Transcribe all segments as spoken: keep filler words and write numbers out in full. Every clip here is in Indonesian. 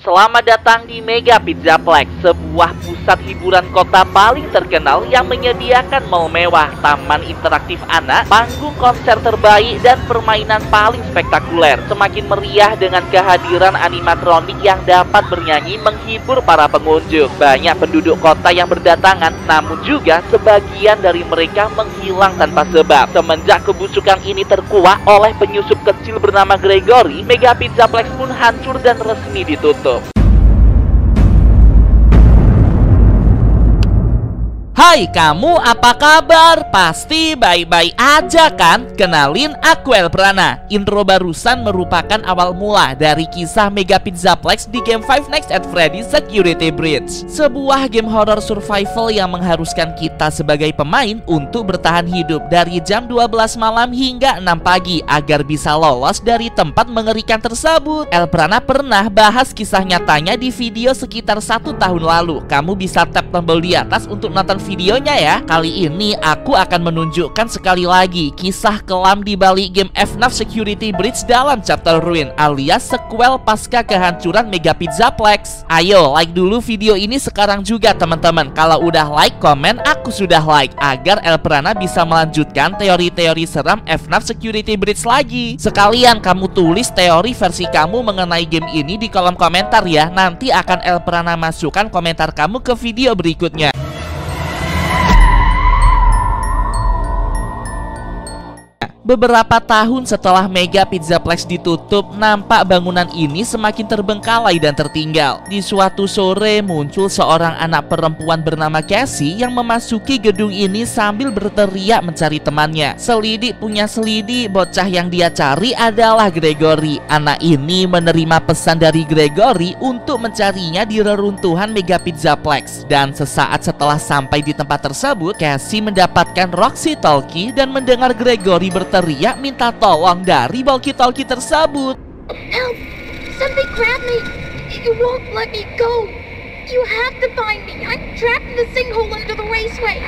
Selamat datang di Mega Pizzaplex, sebuah pusat hiburan kota paling terkenal yang menyediakan mall mewah, taman interaktif anak, panggung konser terbaik, dan permainan paling spektakuler. Semakin meriah dengan kehadiran animatronik yang dapat bernyanyi menghibur para pengunjung. Banyak penduduk kota yang berdatangan, namun juga sebagian dari mereka menghilang tanpa sebab. Semenjak kebusukan ini terkuak oleh penyusup kecil bernama Gregory, Mega Pizzaplex pun hancur dan resmi ditutup. Hai kamu, apa kabar? Pasti baik-baik aja kan? Kenalin, aku Elprana. Intro barusan merupakan awal mula dari kisah Mega Pizzaplex di game Five Nights at Freddy's Security Breach, sebuah game horror survival yang mengharuskan kita sebagai pemain untuk bertahan hidup dari jam dua belas malam hingga enam pagi agar bisa lolos dari tempat mengerikan tersebut. Elprana pernah bahas kisah nyatanya di video sekitar satu tahun lalu. Kamu bisa tap tombol di atas untuk nonton videonya ya. Kali ini aku akan menunjukkan sekali lagi kisah kelam di balik game F NAF Security Breach dalam chapter Ruin, alias sequel pasca kehancuran Mega Pizzaplex. Ayo like dulu video ini sekarang juga teman-teman. Kalau udah like, komen aku sudah like, agar Elprana bisa melanjutkan teori-teori seram F NAF Security Breach lagi. Sekalian kamu tulis teori versi kamu mengenai game ini di kolom komentar ya. Nanti akan Elprana masukkan komentar kamu ke video berikutnya. Beberapa tahun setelah Mega Pizzaplex ditutup, nampak bangunan ini semakin terbengkalai dan tertinggal. Di suatu sore muncul seorang anak perempuan bernama Cassie yang memasuki gedung ini sambil berteriak mencari temannya. Selidik punya selidik, bocah yang dia cari adalah Gregory. Anak ini menerima pesan dari Gregory untuk mencarinya di reruntuhan Mega Pizzaplex. Dan sesaat setelah sampai di tempat tersebut, Cassie mendapatkan Roxy Talkie dan mendengar Gregory berteriak teriak minta tolong dari walkie-talkie tersebut. Help! Something grabbed me! You won't let me go! You have to find me! I'm trapped in the sinkhole under the raceway!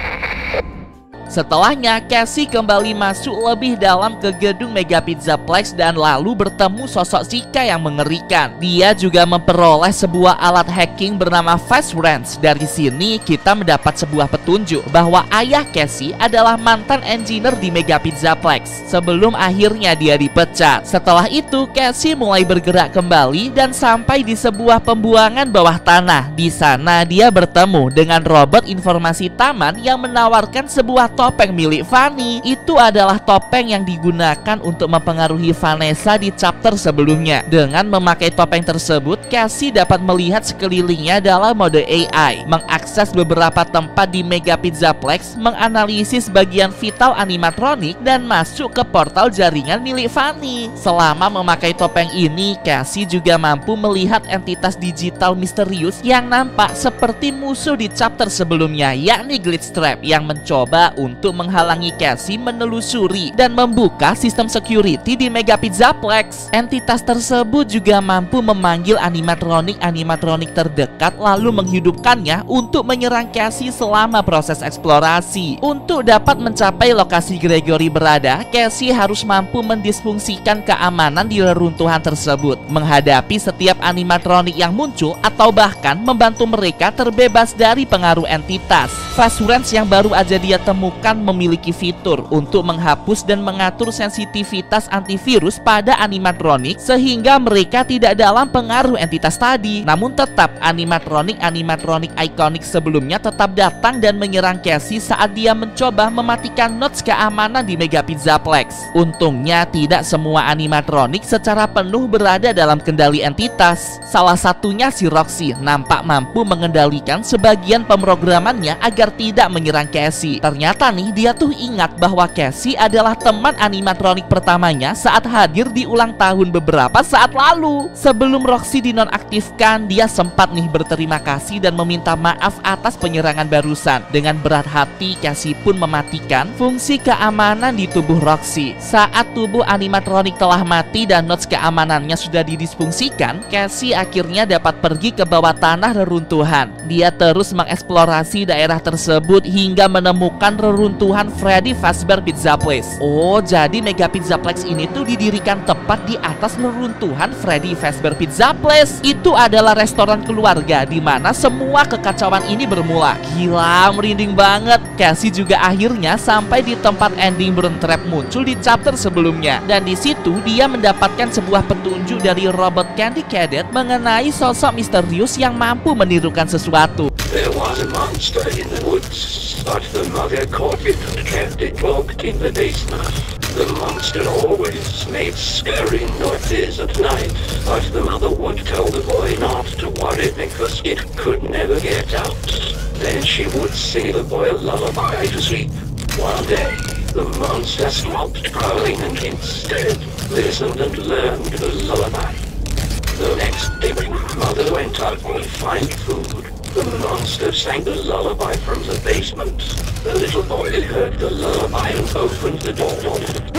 Setelahnya, Cassie kembali masuk lebih dalam ke gedung Mega Pizzaplex dan lalu bertemu sosok Chica yang mengerikan. Dia juga memperoleh sebuah alat hacking bernama Fast Wrench. Dari sini kita mendapat sebuah petunjuk bahwa ayah Cassie adalah mantan engineer di Mega Pizzaplex sebelum akhirnya dia dipecat. Setelah itu, Cassie mulai bergerak kembali dan sampai di sebuah pembuangan bawah tanah. Di sana dia bertemu dengan robot informasi taman yang menawarkan sebuah topeng milik Fanny. Itu adalah topeng yang digunakan untuk mempengaruhi Vanessa di chapter sebelumnya. Dengan memakai topeng tersebut, Cassie dapat melihat sekelilingnya dalam mode A I, mengakses beberapa tempat di Mega Pizzaplex, menganalisis bagian vital animatronik, dan masuk ke portal jaringan milik Fanny. Selama memakai topeng ini, Cassie juga mampu melihat entitas digital misterius yang nampak seperti musuh di chapter sebelumnya, yakni Glitchtrap, yang mencoba untuk untuk menghalangi Cassie menelusuri dan membuka sistem security di Mega Pizzaplex. Entitas tersebut juga mampu memanggil animatronik-animatronik terdekat lalu menghidupkannya untuk menyerang Cassie selama proses eksplorasi. Untuk dapat mencapai lokasi Gregory berada, Cassie harus mampu mendisfungsikan keamanan di reruntuhan tersebut, menghadapi setiap animatronik yang muncul atau bahkan membantu mereka terbebas dari pengaruh entitas. Fast Wrench yang baru aja dia temukan memiliki fitur untuk menghapus dan mengatur sensitivitas antivirus pada animatronik sehingga mereka tidak dalam pengaruh entitas tadi. Namun tetap animatronik-animatronik ikonik sebelumnya tetap datang dan menyerang Cassie saat dia mencoba mematikan nodes keamanan di Mega Pizzaplex. Untungnya tidak semua animatronik secara penuh berada dalam kendali entitas. Salah satunya si Roxy nampak mampu mengendalikan sebagian pemrogramannya agar tidak menyerang Cassie. Ternyata nih dia tuh ingat bahwa Cassie adalah teman animatronik pertamanya saat hadir di ulang tahun beberapa saat lalu. Sebelum Roxy dinonaktifkan, dia sempat nih berterima kasih dan meminta maaf atas penyerangan barusan. Dengan berat hati, Cassie pun mematikan fungsi keamanan di tubuh Roxy. Saat tubuh animatronik telah mati dan nodes keamanannya sudah didisfungsikan, Cassie akhirnya dapat pergi ke bawah tanah reruntuhan. Dia terus mengeksplorasi daerah tersebut hingga menemukan reruntuhan Freddy Fazbear Pizza Place. Oh, jadi Mega Pizzaplex ini tuh didirikan tepat di atas reruntuhan Freddy Fazbear Pizza Place. Itu adalah restoran keluarga di mana semua kekacauan ini bermula. Gila, merinding banget. Cassie juga akhirnya sampai di tempat ending Burn Trap muncul di chapter sebelumnya. Dan di situ dia mendapatkan sebuah petunjuk dari robot Candy Cadet mengenai sosok misterius yang mampu menirukan sesuatu. There was a monster in the woods, but the mother caught it and kept it locked in the basement. The monster always made scary noises at night, but the mother would tell the boy not to worry because it could never get out. Then she would sing the boy a lullaby to sleep. One day, the monster stopped growling and instead listened and learned the lullaby. The next day when mother went out to find food, the monster sang the lullaby from the basement. The little boy heard the lullaby and opened the door.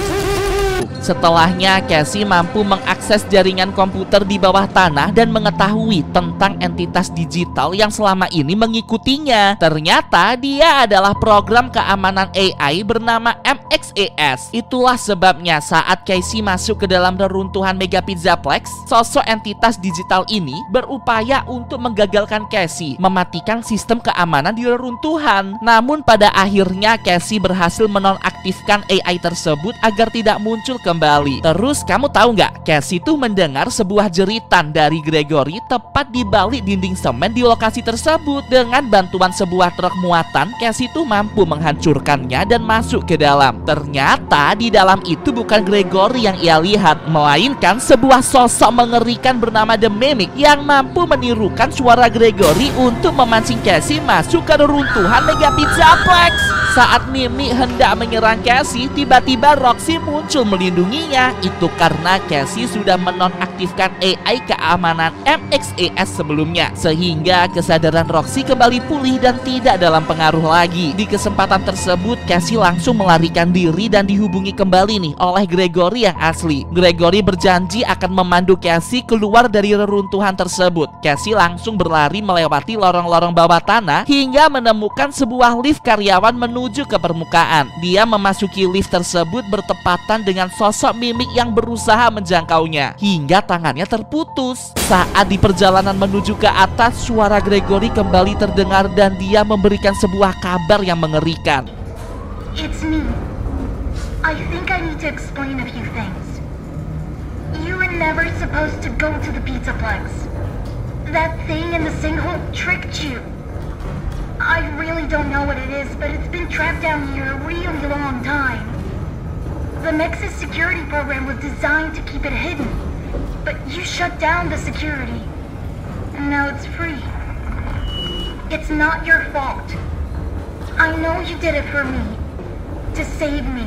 Setelahnya, Cassie mampu mengakses jaringan komputer di bawah tanah dan mengetahui tentang entitas digital yang selama ini mengikutinya. Ternyata dia adalah program keamanan A I bernama M X A S. Itulah sebabnya saat Cassie masuk ke dalam reruntuhan Mega Pizzaplex, sosok entitas digital ini berupaya untuk menggagalkan Cassie mematikan sistem keamanan di reruntuhan. Namun pada akhirnya Cassie berhasil menonaktifkan A I tersebut agar tidak muncul kembali. Terus kamu tahu nggak, Cassie tuh mendengar sebuah jeritan dari Gregory tepat di balik dinding semen di lokasi tersebut. Dengan bantuan sebuah truk muatan, Cassie tuh mampu menghancurkannya dan masuk ke dalam. Ternyata di dalam itu bukan Gregory yang ia lihat, melainkan sebuah sosok mengerikan bernama The Mimic yang mampu menirukan suara Gregory untuk memancing Cassie masuk ke reruntuhan Mega Pizzaplex. Saat Mimic hendak menyerang Cassie, tiba-tiba Roxy muncul melindunginya. Itu karena Cassie sudah menonaktifkan A I keamanan M X A S sebelumnya, sehingga kesadaran Roxy kembali pulih dan tidak dalam pengaruh lagi. Di kesempatan tersebut, Cassie langsung melarikan diri dan dihubungi kembali nih oleh Gregory yang asli. Gregory berjanji akan memandu Cassie keluar dari reruntuhan tersebut. Cassie langsung berlari melewati lorong-lorong bawah tanah hingga menemukan sebuah lift karyawan menuju ke permukaan. Dia memasuki lift tersebut bertepatan dengan sosok Mimic yang berusaha menjangkaunya hingga tangannya terputus. Saat di perjalanan menuju ke atas, suara Gregory kembali terdengar dan dia memberikan sebuah kabar yang mengerikan. It's me. I think I need to explain a few things. You were never supposed to go to the Pizzaplex. That thing in the sinkhole tricked you. I really don't know what it is, but it's been trapped down here a really long time. The Nexus security program was designed to keep it hidden, but you shut down the security, and now it's free. It's not your fault. I know you did it for me, to save me,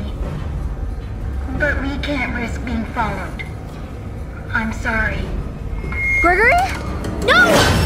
but we can't risk being followed. I'm sorry. Gregory? No!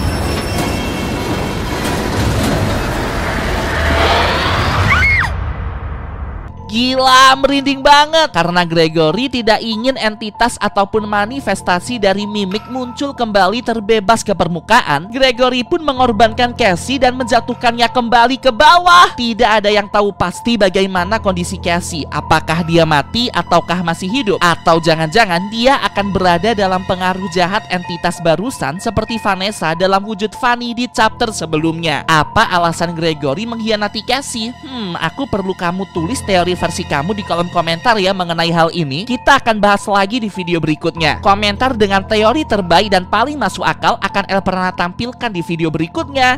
Gila, merinding banget karena Gregory tidak ingin entitas ataupun manifestasi dari Mimic muncul kembali terbebas ke permukaan. Gregory pun mengorbankan Cassie dan menjatuhkannya kembali ke bawah. Tidak ada yang tahu pasti bagaimana kondisi Cassie. Apakah dia mati ataukah masih hidup? Atau jangan-jangan dia akan berada dalam pengaruh jahat entitas barusan seperti Vanessa dalam wujud Fanny di chapter sebelumnya. Apa alasan Gregory mengkhianati Cassie? Hmm, aku perlu kamu tulis teori versi kamu di kolom komentar ya mengenai hal ini. Kita akan bahas lagi di video berikutnya. Komentar dengan teori terbaik dan paling masuk akal akan El pernah tampilkan di video berikutnya.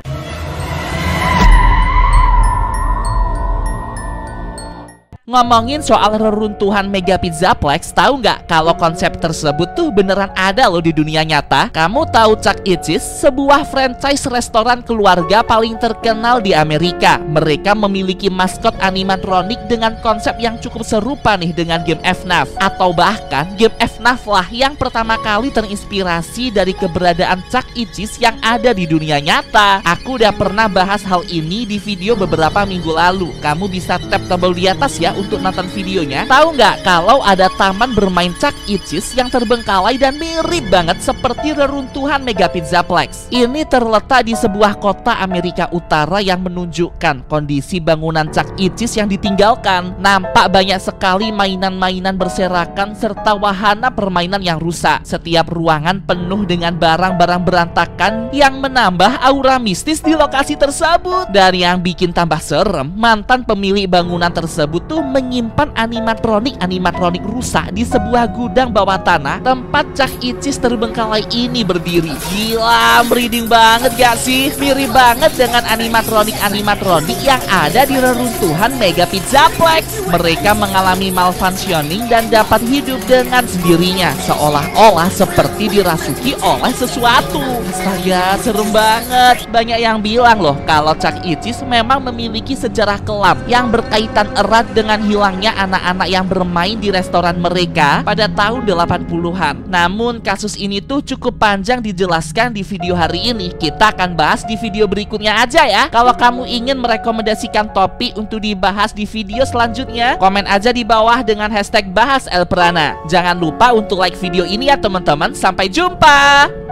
Ngomongin soal reruntuhan Mega Pizzaplex, tahu nggak kalau konsep tersebut tuh beneran ada loh di dunia nyata? Kamu tahu Chuck E. Cheese, sebuah franchise restoran keluarga paling terkenal di Amerika. Mereka memiliki maskot animatronik dengan konsep yang cukup serupa nih dengan game F NAF. Atau bahkan game F NAF lah yang pertama kali terinspirasi dari keberadaan Chuck E. Cheese yang ada di dunia nyata. Aku udah pernah bahas hal ini di video beberapa minggu lalu. Kamu bisa tap tombol di atas ya ya untuk nonton videonya. Tahu nggak kalau ada taman bermain Chuck E. Cheese yang terbengkalai dan mirip banget seperti reruntuhan Mega Pizzaplex. Ini terletak di sebuah kota Amerika Utara yang menunjukkan kondisi bangunan Chuck E. Cheese yang ditinggalkan. Nampak banyak sekali mainan-mainan berserakan serta wahana permainan yang rusak. Setiap ruangan penuh dengan barang-barang berantakan yang menambah aura mistis di lokasi tersebut. Dan yang bikin tambah serem, mantan pemilik bangunan tersebut tuh menyimpan animatronik-animatronik rusak di sebuah gudang bawah tanah tempat Chuck E. Cheese terbengkalai ini berdiri. Gila, merinding banget gak sih? Mirip banget dengan animatronik-animatronik yang ada di reruntuhan Mega Pizzaplex. Mereka mengalami malfunctioning dan dapat hidup dengan sendirinya, seolah-olah seperti dirasuki oleh sesuatu. Astaga, serem banget. Banyak yang bilang loh kalau Chuck E. Cheese memang memiliki sejarah kelam yang berkaitan erat dengan hilangnya anak-anak yang bermain di restoran mereka pada tahun delapan puluhan. Namun kasus ini tuh cukup panjang dijelaskan di video hari ini. Kita akan bahas di video berikutnya aja ya. Kalau kamu ingin merekomendasikan topik untuk dibahas di video selanjutnya, komen aja di bawah dengan hashtag bahas Elprana. Jangan lupa untuk like video ini ya teman-teman. Sampai jumpa.